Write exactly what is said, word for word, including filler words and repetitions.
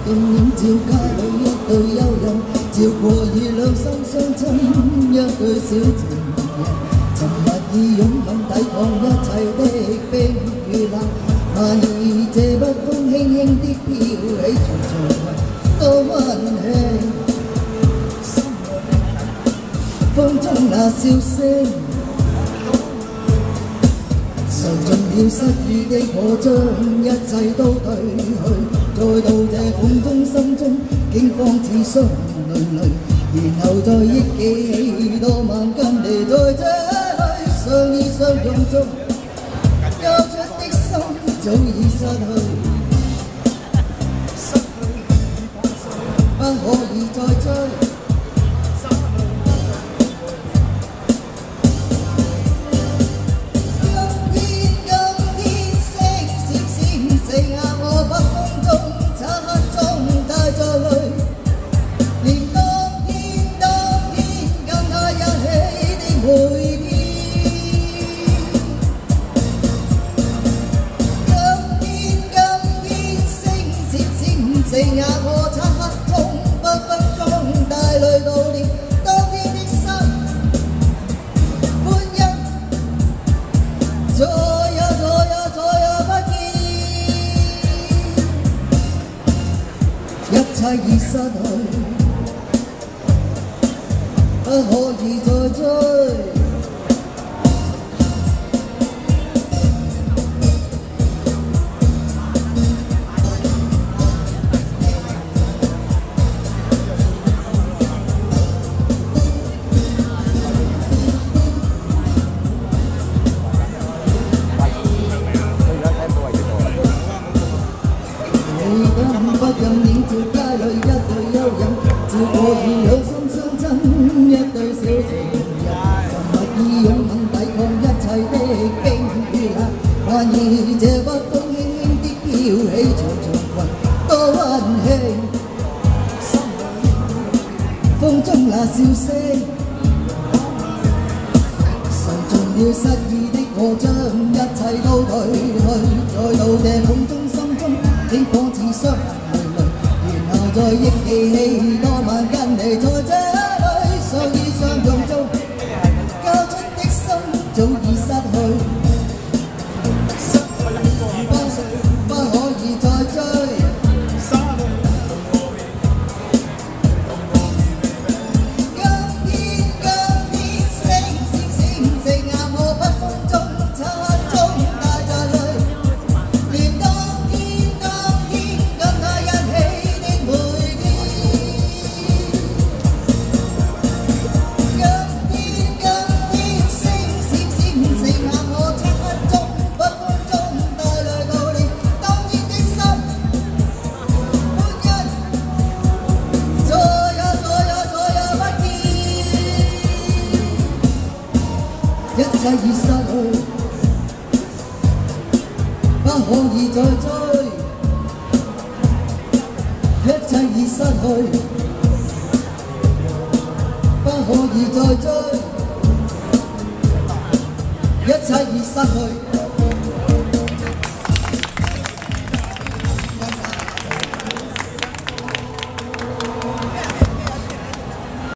今年照街里一對幽人，照過以兩心相親，一對小情人，沉默以勇敢抵抗一切的冰與冷。萬兒這北風輕輕的飄起，重重雲多溫馨。風中那笑聲，受盡了失意的我，將一切都退去。再到這風中心中，驚慌似傷累累，然後再憶記起多晚跟你在這裏相依相擁中，交出的心早已失去，失去不可以再追。剩下我漆黑中分分鐘帶淚悼念當天的心歡欣，再也再也再也不見，一切已失去，不可以再追。不禁映照街裏一對幽人，照過以兩心相親，一對小情人，沉默以勇猛抵抗一切的冰與冷。萬兒這北風輕輕的飄起，重重雲多溫馨。風中那笑聲，受盡了失意的我，將一切都退去。再到這風中心中，驚慌似傷。再憶記起多晚跟你在這裏相依相擁中，交出的心早已失去，失去不可以再追。今天今天星閃閃，剩下我北風中漆黑中帶着淚，連當天當天跟他一起。一切已失去，不可以再追。一切已失去，不可以再追。一切已失去。